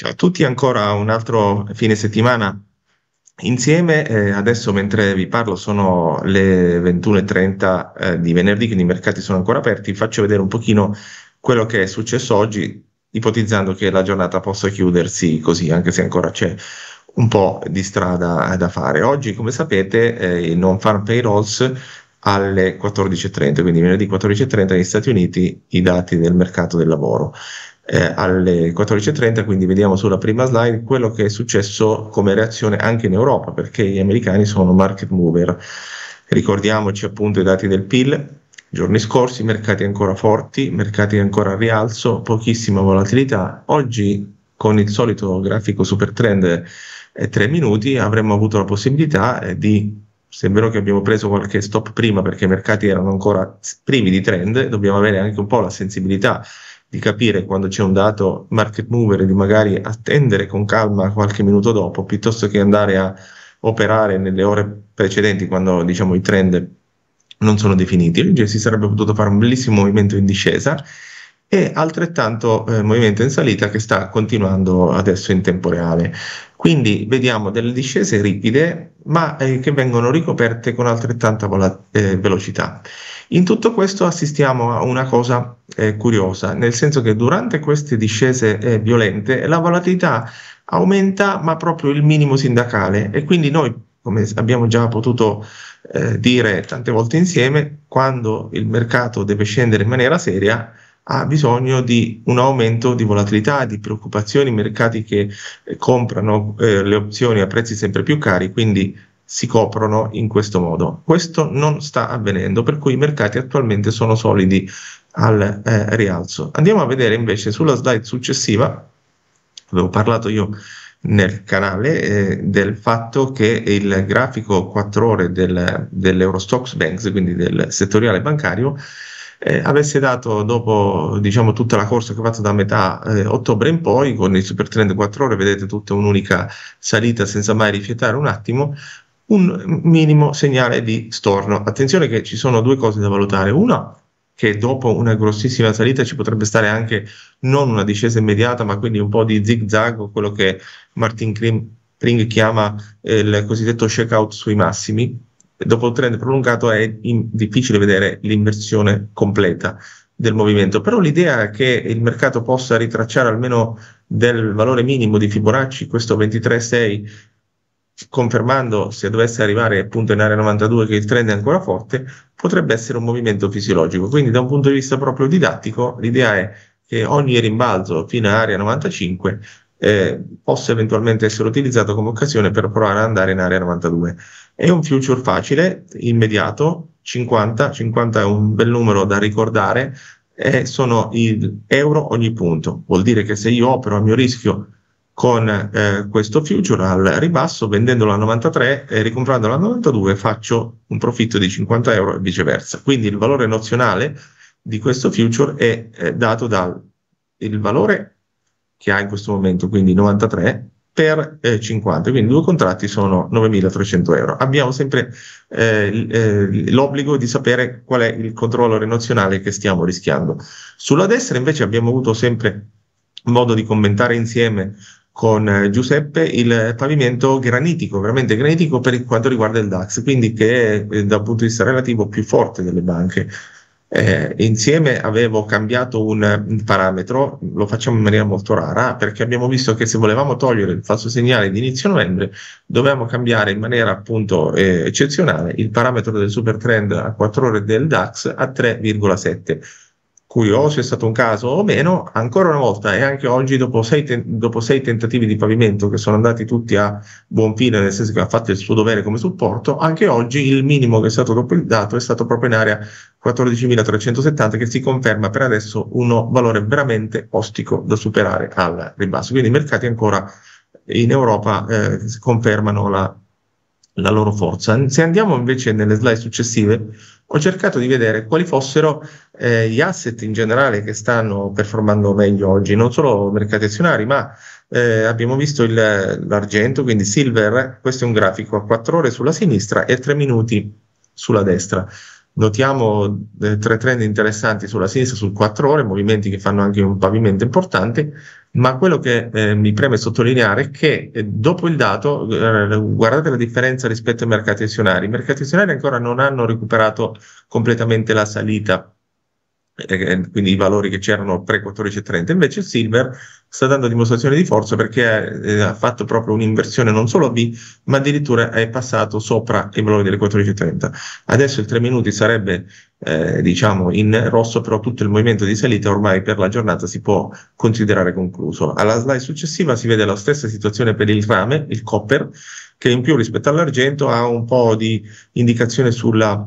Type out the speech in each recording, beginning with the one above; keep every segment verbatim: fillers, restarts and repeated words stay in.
Ciao a tutti, ancora un altro fine settimana insieme. Eh, adesso mentre vi parlo sono le ventuno e trenta eh, di venerdì, quindi i mercati sono ancora aperti. Faccio vedere un pochino quello che è successo oggi, ipotizzando che la giornata possa chiudersi così, anche se ancora c'è un po' di strada da fare. Oggi, come sapete, eh, i non-farm payrolls alle quattordici e trenta, quindi venerdì quattordici e trenta negli Stati Uniti i dati del mercato del lavoro. Eh, alle quattordici e trenta, quindi vediamo sulla prima slide quello che è successo come reazione anche in Europa, perché gli americani sono market mover. Ricordiamoci appunto i dati del P I L, giorni scorsi, mercati ancora forti, mercati ancora a rialzo, pochissima volatilità. Oggi con il solito grafico super trend eh, tre minuti avremmo avuto la possibilità eh, di, se è vero che abbiamo preso qualche stop prima perché i mercati erano ancora primi di trend, dobbiamo avere anche un po' la sensibilità di capire quando c'è un dato market mover e di magari attendere con calma qualche minuto dopo, piuttosto che andare a operare nelle ore precedenti quando diciamo i trend non sono definiti. Oggi si sarebbe potuto fare un bellissimo movimento in discesa e altrettanto eh, movimento in salita che sta continuando adesso in tempo reale. Quindi vediamo delle discese ripide, ma eh, che vengono ricoperte con altrettanta vola- eh, velocità. In tutto questo assistiamo a una cosa eh, curiosa, nel senso che durante queste discese eh, violente la volatilità aumenta, ma proprio il minimo sindacale, e quindi noi, come abbiamo già potuto eh, dire tante volte insieme, quando il mercato deve scendere in maniera seria, ha bisogno di un aumento di volatilità, di preoccupazioni, mercati che eh, comprano eh, le opzioni a prezzi sempre più cari, quindi si coprono in questo modo. Questo non sta avvenendo, per cui i mercati attualmente sono solidi al eh, rialzo. Andiamo a vedere invece sulla slide successiva, avevo parlato io nel canale eh, del fatto che il grafico quattro ore del, dell'Eurostoxx Banks, quindi del settoriale bancario, eh, avesse dato, dopo diciamo tutta la corsa che ho fatto da metà eh, ottobre in poi, con il super trend quattro ore, vedete tutta un'unica salita senza mai rifiatare un attimo, un minimo segnale di storno. Attenzione che ci sono due cose da valutare. Una, che dopo una grossissima salita ci potrebbe stare anche non una discesa immediata, ma quindi un po' di zig zag, o quello che Martin Pring chiama eh, il cosiddetto shakeout sui massimi. Dopo il trend prolungato è in, difficile vedere l'inversione completa del movimento, però l'idea è che il mercato possa ritracciare almeno del valore minimo di Fibonacci, questo ventitré virgola sei, confermando, se dovesse arrivare appunto in area novantadue, che il trend è ancora forte, potrebbe essere un movimento fisiologico. Quindi da un punto di vista proprio didattico, l'idea è che ogni rimbalzo fino a area novantacinque eh, possa eventualmente essere utilizzato come occasione per provare ad andare in area novantadue. È un future facile, immediato, cinquanta, cinquanta è un bel numero da ricordare, e sono il euro ogni punto. Vuol dire che se io opero a mio rischio con eh, questo future al ribasso, vendendolo a novantatré e ricomprandolo a novantadue, faccio un profitto di cinquanta euro e viceversa. Quindi il valore nozionale di questo future è eh, dato dal il valore che ha in questo momento, quindi novantatré per eh, cinquanta, quindi due contratti sono novemilatrecento euro. Abbiamo sempre eh, eh, l'obbligo di sapere qual è il controllore nozionale che stiamo rischiando. Sulla destra invece abbiamo avuto sempre modo di commentare insieme con Giuseppe il pavimento granitico, veramente granitico per quanto riguarda il DAX, quindi che è dal punto di vista relativo più forte delle banche. Eh, insieme avevo cambiato un, un parametro, lo facciamo in maniera molto rara, perché abbiamo visto che se volevamo togliere il falso segnale di inizio novembre dovevamo cambiare in maniera appunto eh, eccezionale il parametro del super trend a quattro ore del DAX a tre virgola sette. Curioso, è stato un caso o meno, ancora una volta, e anche oggi dopo sei, ten- dopo sei tentativi di pavimento che sono andati tutti a buon fine, nel senso che ha fatto il suo dovere come supporto, anche oggi il minimo che è stato dopo il dato è stato proprio in area quattordicimilatrecentosettanta, che si conferma per adesso uno valore veramente ostico da superare al ribasso. Quindi i mercati ancora in Europa eh, confermano la la loro forza. Se andiamo invece nelle slide successive, ho cercato di vedere quali fossero eh, gli asset in generale che stanno performando meglio oggi, non solo mercati azionari, ma eh, abbiamo visto il, l'argento, quindi silver. Questo è un grafico a quattro ore sulla sinistra e tre minuti sulla destra. notiamo eh, tre trend interessanti sulla sinistra, sul quattro ore, movimenti che fanno anche un pavimento importante, ma quello che eh, mi preme sottolineare è che eh, dopo il dato, eh, guardate la differenza rispetto ai mercati azionari. I mercati azionari ancora non hanno recuperato completamente la salita, eh, quindi i valori che c'erano pre-quattordici e trenta. Invece il silver sta dando dimostrazione di forza perché eh, ha fatto proprio un'inversione non solo a V, ma addirittura è passato sopra i valori delle quattordici e trenta. Adesso il tre minuti sarebbe eh, diciamo in rosso, però tutto il movimento di salita ormai per la giornata si può considerare concluso. Alla slide successiva si vede la stessa situazione per il rame, il copper, che in più rispetto all'argento ha un po' di indicazione sulla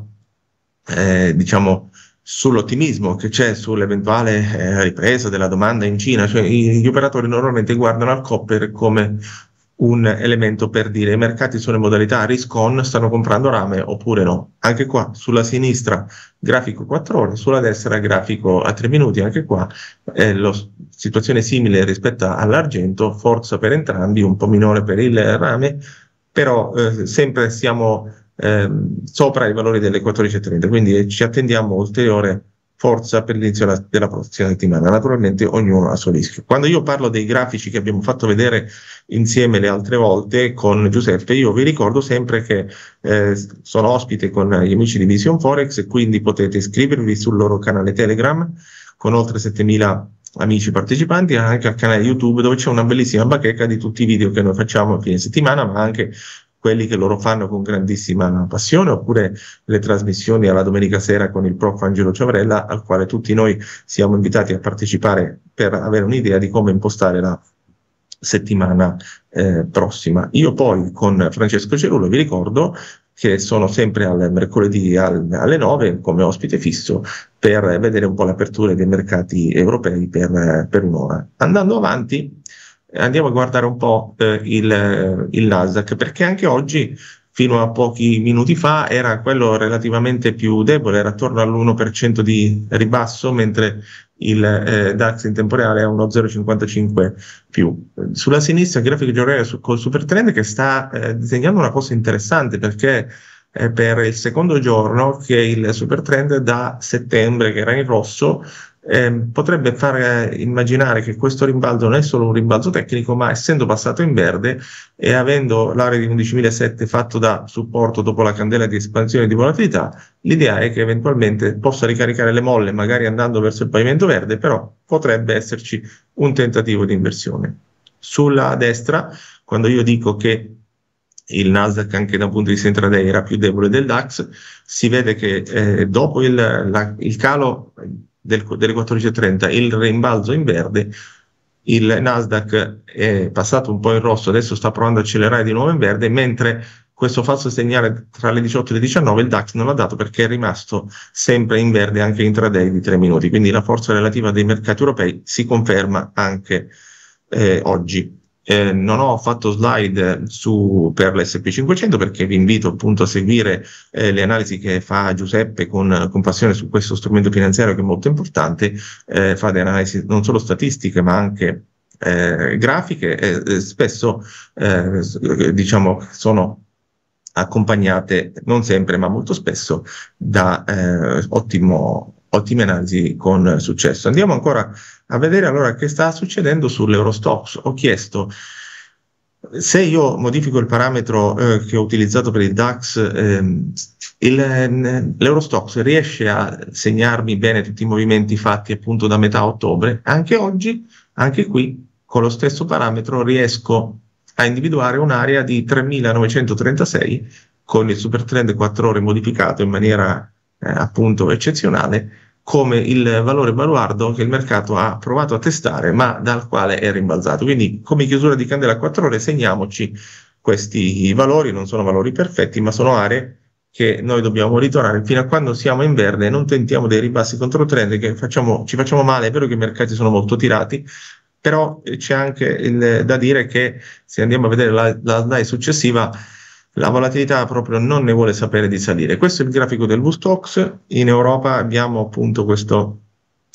eh, diciamo sull'ottimismo che c'è sull'eventuale eh, ripresa della domanda in Cina. Cioè, i- gli operatori normalmente guardano al copper come un elemento per dire i mercati sono in modalità risk on, stanno comprando rame oppure no. Anche qua sulla sinistra grafico quattro ore, sulla destra grafico a tre minuti, anche qua è la situazione simile rispetto all'argento, forza per entrambi, un po' minore per il rame, però eh, sempre siamo ehm, sopra i valori delle quattordici e trenta, quindi eh, ci attendiamo ulteriore forza per l'inizio della, della prossima settimana. Naturalmente ognuno ha il suo rischio. Quando io parlo dei grafici che abbiamo fatto vedere insieme le altre volte con Giuseppe, io vi ricordo sempre che eh, sono ospite con gli amici di Vision Forex e quindi potete iscrivervi sul loro canale Telegram con oltre settemila amici partecipanti, e anche al canale YouTube dove c'è una bellissima bacheca di tutti i video che noi facciamo a fine settimana, ma anche quelli che loro fanno con grandissima passione, oppure le trasmissioni alla domenica sera con il prof Angelo Ciavrella, al quale tutti noi siamo invitati a partecipare per avere un'idea di come impostare la settimana eh, prossima. Io poi con Francesco Cerullo vi ricordo che sono sempre al mercoledì al, alle nove come ospite fisso per vedere un po' l'apertura dei mercati europei per, per un'ora. Andando avanti, andiamo a guardare un po' eh, il, il Nasdaq, perché anche oggi, fino a pochi minuti fa, era quello relativamente più debole, era attorno all'uno per cento di ribasso, mentre il eh, DAX in tempo reale è uno zero virgola cinquantacinque più. Sulla sinistra il grafico giornaliero su, col super trend che sta eh, disegnando una cosa interessante, perché è per il secondo giorno che il super trend da settembre, che era in rosso, eh, potrebbe far eh, immaginare che questo rimbalzo non è solo un rimbalzo tecnico, ma essendo passato in verde e avendo l'area di undicimilasette fatto da supporto dopo la candela di espansione di volatilità, l'idea è che eventualmente possa ricaricare le molle, magari andando verso il pavimento verde, però potrebbe esserci un tentativo di inversione. Sulla destra, quando io dico che il Nasdaq anche da un punto di vista intraday era più debole del DAX, si vede che eh, dopo il, la, il calo del, delle quattordici e trenta, il rimbalzo in verde, il Nasdaq è passato un po' in rosso, adesso sta provando a accelerare di nuovo in verde, mentre questo falso segnale tra le diciotto e le diciannove il DAX non l'ha dato perché è rimasto sempre in verde anche intraday di tre minuti, quindi la forza relativa dei mercati europei si conferma anche eh, oggi. Eh, non ho fatto slide su, per l'S and P cinquecento perché vi invito appunto a seguire eh, le analisi che fa Giuseppe con, con passione su questo strumento finanziario che è molto importante. Eh, fa delle analisi non solo statistiche ma anche eh, grafiche e eh, spesso eh, diciamo sono accompagnate, non sempre ma molto spesso, da eh, ottimo ottime analisi con successo. Andiamo ancora a vedere allora che sta succedendo sull'Eurostoxx. Ho chiesto se io modifico il parametro eh, che ho utilizzato per il DAX, ehm, il, l'Eurostoxx riesce a segnarmi bene tutti i movimenti fatti appunto da metà ottobre. Anche oggi, anche qui, con lo stesso parametro riesco a individuare un'area di tremilanovecentotrentasei con il super trend quattro ore modificato in maniera eh, appunto eccezionale, come il valore baluardo che il mercato ha provato a testare ma dal quale è rimbalzato. Quindi come chiusura di candela a quattro ore segniamoci questi valori, non sono valori perfetti ma sono aree che noi dobbiamo monitorare fino a quando siamo in verde, non tentiamo dei ribassi controtrend che facciamo, ci facciamo male. È vero che i mercati sono molto tirati, però c'è anche il, da dire che se andiamo a vedere la, la slide successiva, la volatilità proprio non ne vuole sapere di salire. Questo è il grafico del V STOXX. In Europa abbiamo appunto questo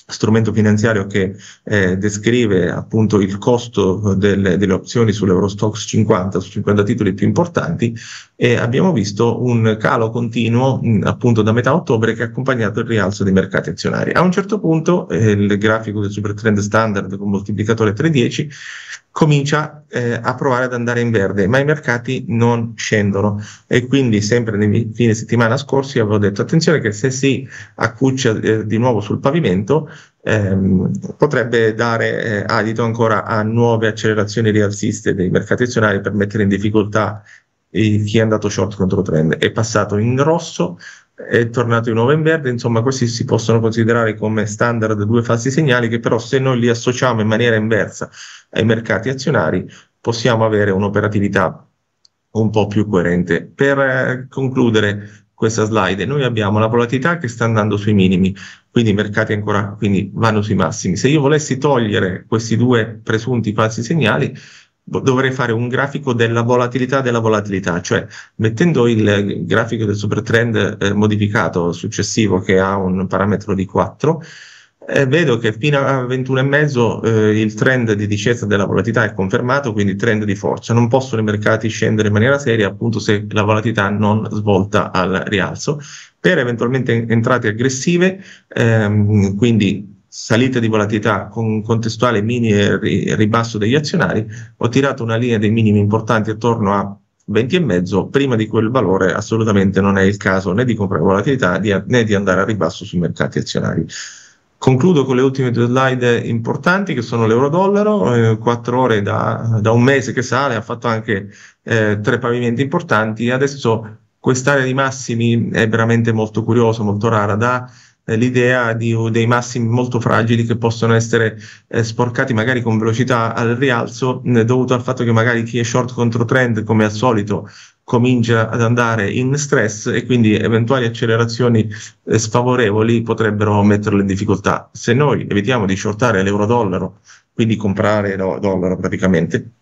strumento finanziario che eh, descrive appunto il costo del, delle opzioni sull'Eurostoxx cinquanta, su cinquanta titoli più importanti, e abbiamo visto un calo continuo mh, appunto da metà ottobre che ha accompagnato il rialzo dei mercati azionari. A un certo punto eh, il grafico del super trend standard con moltiplicatore tre virgola dieci comincia eh, a provare ad andare in verde, ma i mercati non scendono, e quindi sempre nei fine settimana scorsi avevo detto attenzione che se si accuccia eh, di nuovo sul pavimento ehm, potrebbe dare eh, adito ancora a nuove accelerazioni rialziste dei mercati azionari per mettere in difficoltà eh, chi è andato short contro trend. È passato in rosso, è tornato di nuovo in verde, insomma questi si possono considerare come standard due falsi segnali che però se noi li associamo in maniera inversa ai mercati azionari possiamo avere un'operatività un po' più coerente. Per eh, concludere questa slide, noi abbiamo la volatilità che sta andando sui minimi, quindi i mercati ancora quindi vanno sui massimi. Se io volessi togliere questi due presunti falsi segnali, dovrei fare un grafico della volatilità della volatilità, cioè mettendo il grafico del super trend eh, modificato successivo che ha un parametro di quattro, eh, vedo che fino a ventuno e mezzo eh, il trend di discesa della volatilità è confermato, quindi trend di forza. Non possono i mercati scendere in maniera seria appunto se la volatilità non svolta al rialzo. Per eventualmente entrate aggressive, ehm, quindi salita di volatilità con contestuale mini e ribasso degli azionari, ho tirato una linea dei minimi importanti attorno a venti e mezzo. Prima di quel valore assolutamente non è il caso né di comprare volatilità né di andare a ribasso sui mercati azionari. Concludo con le ultime due slide importanti che sono l'euro-dollaro, eh, quattro ore da, da un mese che sale, ha fatto anche eh, tre pavimenti importanti. Adesso quest'area di massimi è veramente molto curiosa, molto rara, da l'idea di dei massimi molto fragili che possono essere eh, sporcati magari con velocità al rialzo, eh, dovuto al fatto che magari chi è short contro trend come al solito comincia ad andare in stress e quindi eventuali accelerazioni eh, sfavorevoli potrebbero metterlo in difficoltà. Se noi evitiamo di shortare l'euro-dollaro, quindi comprare lo dollaro praticamente,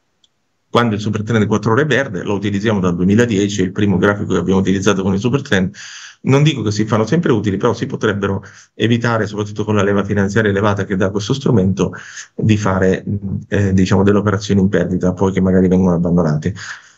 quando il super trend quattro ore è verde, lo utilizziamo dal duemiladieci, è il primo grafico che abbiamo utilizzato con il super trend. Non dico che si fanno sempre utili, però si potrebbero evitare, soprattutto con la leva finanziaria elevata che dà questo strumento, di fare eh, diciamo delle operazioni in perdita, poi che magari vengono abbandonate.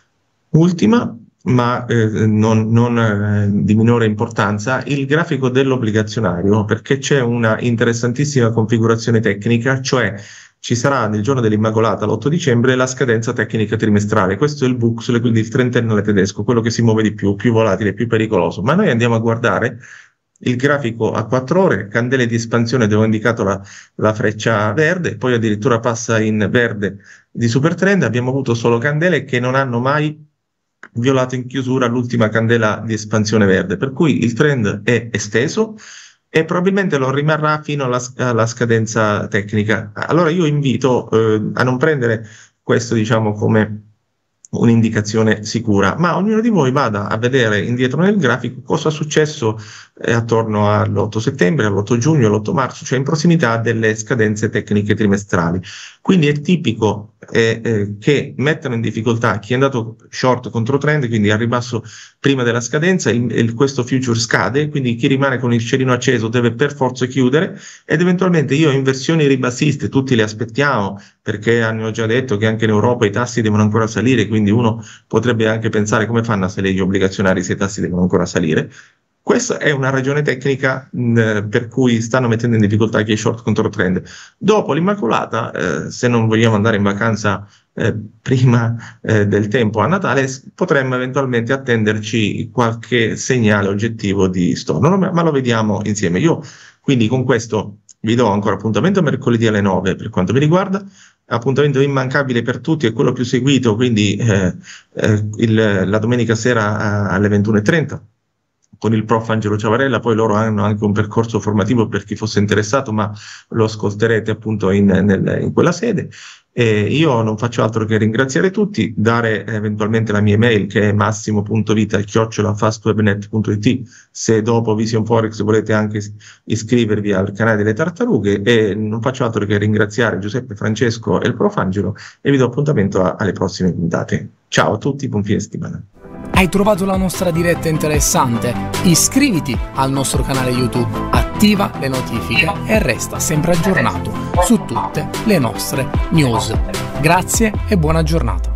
Ultima, ma eh, non, non eh, di minore importanza, il grafico dell'obbligazionario, perché c'è una interessantissima configurazione tecnica, cioè ci sarà nel giorno dell'Immacolata, l'otto dicembre, la scadenza tecnica trimestrale. Questo è il Buchsel, quindi il trentennale tedesco, quello che si muove di più, più volatile, più pericoloso. Ma noi andiamo a guardare il grafico a quattro ore, candele di espansione dove ho indicato la, la freccia verde, poi addirittura passa in verde di super trend. Abbiamo avuto solo candele che non hanno mai violato in chiusura l'ultima candela di espansione verde, per cui il trend è esteso e probabilmente lo rimarrà fino alla, alla scadenza tecnica. Allora io invito eh, a non prendere questo diciamo come un'indicazione sicura, ma ognuno di voi vada a vedere indietro nel grafico cosa è successo eh, attorno all'otto settembre, all'otto giugno, all'otto marzo, cioè in prossimità delle scadenze tecniche trimestrali. Quindi è tipico eh, eh, che mettano in difficoltà chi è andato short contro trend, quindi a ribasso prima della scadenza, il, il, questo future scade, quindi chi rimane con il cerino acceso deve per forza chiudere, ed eventualmente io inversioni ribassiste, tutti le aspettiamo, perché hanno già detto che anche in Europa i tassi devono ancora salire, quindi uno potrebbe anche pensare come fanno a salire gli obbligazionari se i tassi devono ancora salire. Questa è una ragione tecnica mh, per cui stanno mettendo in difficoltà chi è short contro trend. Dopo l'Immacolata, eh, se non vogliamo andare in vacanza eh, prima eh, del tempo a Natale, potremmo eventualmente attenderci qualche segnale oggettivo di storno, ma, ma lo vediamo insieme. Io quindi con questo vi do ancora appuntamento mercoledì alle nove per quanto mi riguarda. Appuntamento immancabile per tutti, è quello più seguito, quindi eh, eh, il, la domenica sera alle ventuno e trenta con il prof Angelo Ciavarella. Poi loro hanno anche un percorso formativo per chi fosse interessato, ma lo ascolterete appunto in, nel, in quella sede. E io non faccio altro che ringraziare tutti, dare eventualmente la mia email che è massimo punto vita chiocciola fastwebnet punto it se dopo Vision Forex volete anche iscrivervi al canale delle tartarughe, e non faccio altro che ringraziare Giuseppe, Francesco e il prof Angelo e vi do appuntamento a, alle prossime puntate. Ciao a tutti, buon fine settimana. Hai trovato la nostra diretta interessante? Iscriviti al nostro canale YouTube, attiva le notifiche e resta sempre aggiornato su tutte le nostre news. Grazie e buona giornata.